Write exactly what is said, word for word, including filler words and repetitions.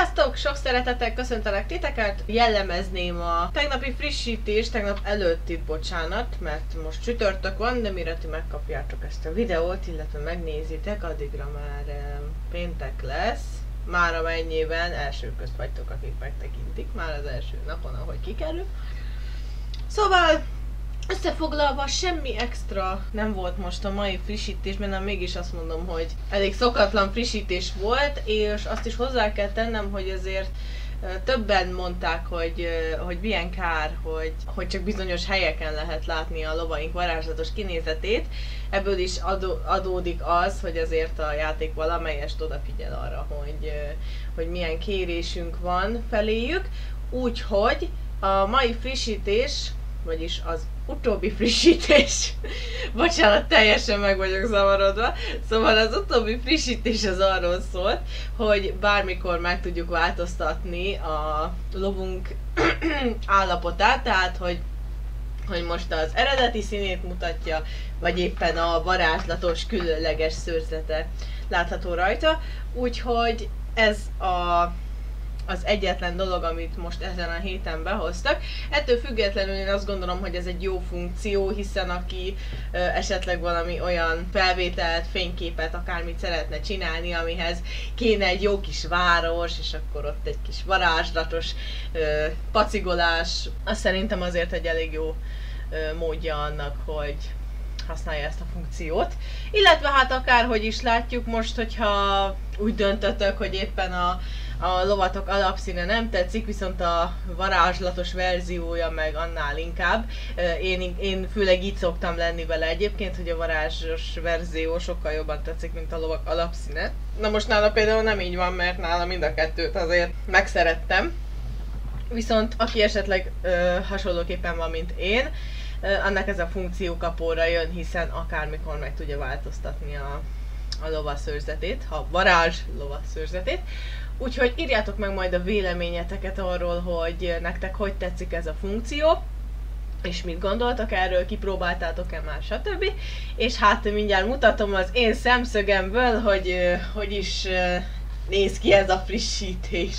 Sziasztok! Sok szeretettel köszöntelek titeket! Jellemezném a tegnapi frissítést, tegnap előttit, bocsánat, mert most csütörtök van, de mire ti megkapjátok ezt a videót, illetve megnézitek, addigra már péntek lesz. Már amennyiben első közt vagytok, akik megtekintik, már az első napon, ahogy kikerül. Szóval, összefoglalva semmi extra nem volt most a mai frissítésben, nem mégis azt mondom, hogy elég szokatlan frissítés volt, és azt is hozzá kell tennem, hogy azért többen mondták, hogy, hogy milyen kár, hogy, hogy csak bizonyos helyeken lehet látni a lovaink varázslatos kinézetét. Ebből is adó, adódik az, hogy azért a játék valamelyest odafigyel arra, hogy, hogy milyen kérésünk van feléjük. Úgyhogy a mai frissítés, vagyis az utóbbi frissítés, bocsánat, teljesen meg vagyok zavarodva, szóval az utóbbi frissítés az arról szólt, hogy bármikor meg tudjuk változtatni a lovunk állapotát, tehát hogy, hogy most az eredeti színét mutatja, vagy éppen a varázslatos, különleges szőrzete látható rajta, úgyhogy ez a az egyetlen dolog, amit most ezen a héten behoztak. Ettől függetlenül én azt gondolom, hogy ez egy jó funkció, hiszen aki ö, esetleg valami olyan felvételt, fényképet, akármit szeretne csinálni, amihez kéne egy jó kis város, és akkor ott egy kis varázslatos ö, pacigolás, azt szerintem azért egy elég jó ö, módja annak, hogy használja ezt a funkciót. Illetve hát akárhogy is látjuk most, hogyha úgy döntötök, hogy éppen a a lovatok alapszíne nem tetszik, viszont a varázslatos verziója meg annál inkább. Én, én főleg így szoktam lenni vele egyébként, hogy a varázsos verzió sokkal jobban tetszik, mint a lovak alapszíne. Na most nála például nem így van, mert nála mind a kettőt azért megszerettem. Viszont aki esetleg ö, hasonlóképpen van, mint én, ö, annak ez a funkció kapóra jön, hiszen akármikor meg tudja változtatni a, a lovaszőrzetét, ha varázs lovaszőrzetét. Úgyhogy írjátok meg majd a véleményeteket arról, hogy nektek hogy tetszik ez a funkció, és mit gondoltak erről, kipróbáltátok-e már, stb. És hát mindjárt mutatom az én szemszögemből, hogy hogy is néz ki ez a frissítés.